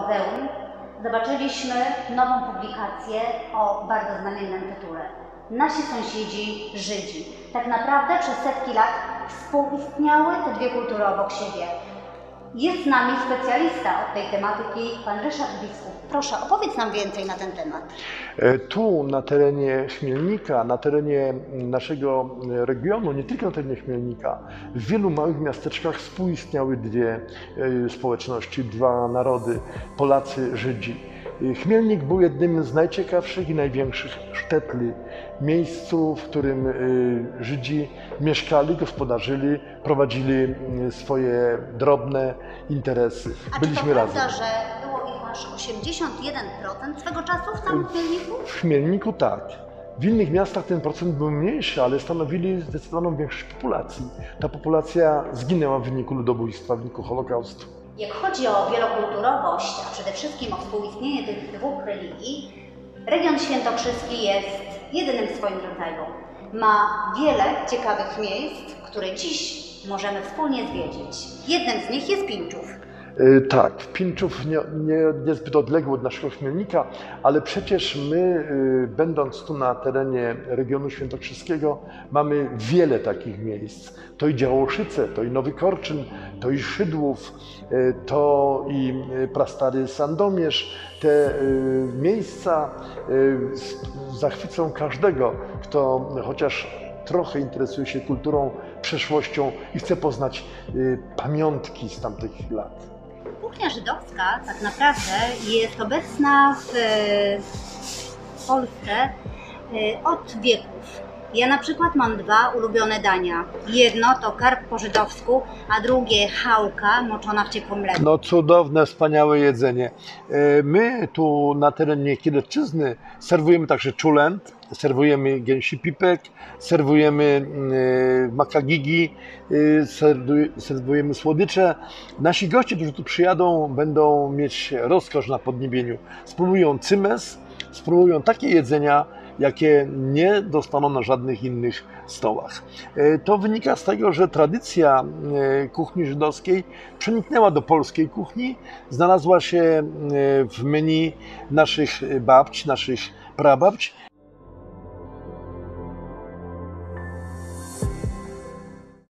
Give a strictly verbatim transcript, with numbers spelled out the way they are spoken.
muzeum zobaczyliśmy nową publikację o bardzo znamiennym tytule. Nasi sąsiedzi Żydzi. Tak naprawdę przez setki lat współistniały te dwie kultury obok siebie. Jest z nami specjalista od tej tematyki, pan Ryszard Biskup. Proszę, opowiedz nam więcej na ten temat. Tu na terenie Chmielnika, na terenie naszego regionu, nie tylko na terenie Chmielnika, w wielu małych miasteczkach współistniały dwie społeczności, dwa narody, Polacy, Żydzi. Chmielnik był jednym z najciekawszych i największych sztetli, miejscu, w którym Żydzi mieszkali, gospodarzyli, prowadzili swoje drobne interesy. A Byliśmy czy to razem. prawda, że było ich aż osiemdziesiąt jeden procent swego czasu w samym Chmielniku? W Chmielniku tak. W innych miastach ten procent był mniejszy, ale stanowili zdecydowaną większość populacji. Ta populacja zginęła w wyniku ludobójstwa, w wyniku Holokaustu. Jak chodzi o wielokulturowość, a przede wszystkim o współistnienie tych dwóch religii, region świętokrzyski jest jedynym w swoim rodzaju. Ma wiele ciekawych miejsc, które dziś możemy wspólnie zwiedzić. Jednym z nich jest Pińczów. Tak, Pińczów nie, nie, niezbyt odległy od naszego Chmielnika, ale przecież my, będąc tu na terenie regionu świętokrzyskiego, mamy wiele takich miejsc. To i Działoszyce, to i Nowy Korczyn, to i Szydłów, to i prastary Sandomierz. Te miejsca zachwycą każdego, kto chociaż trochę interesuje się kulturą, przeszłością i chce poznać pamiątki z tamtych lat. Kuchnia żydowska tak naprawdę jest obecna w Polsce od wieków. Ja na przykład mam dwa ulubione dania. Jedno to karp po żydowsku, a drugie chałka moczona w ciepłym mleku. No cudowne, wspaniałe jedzenie. My tu na terenie Kielecczyzny serwujemy także czulent, serwujemy gęsi pipek, serwujemy makagigi, serwujemy słodycze. Nasi goście, którzy tu przyjadą, będą mieć rozkosz na podniebieniu. Spróbują cymes, spróbują takie jedzenia, jakie nie dostaną na żadnych innych stołach. To wynika z tego, że tradycja kuchni żydowskiej przeniknęła do polskiej kuchni, znalazła się w menu naszych babć, naszych prababć.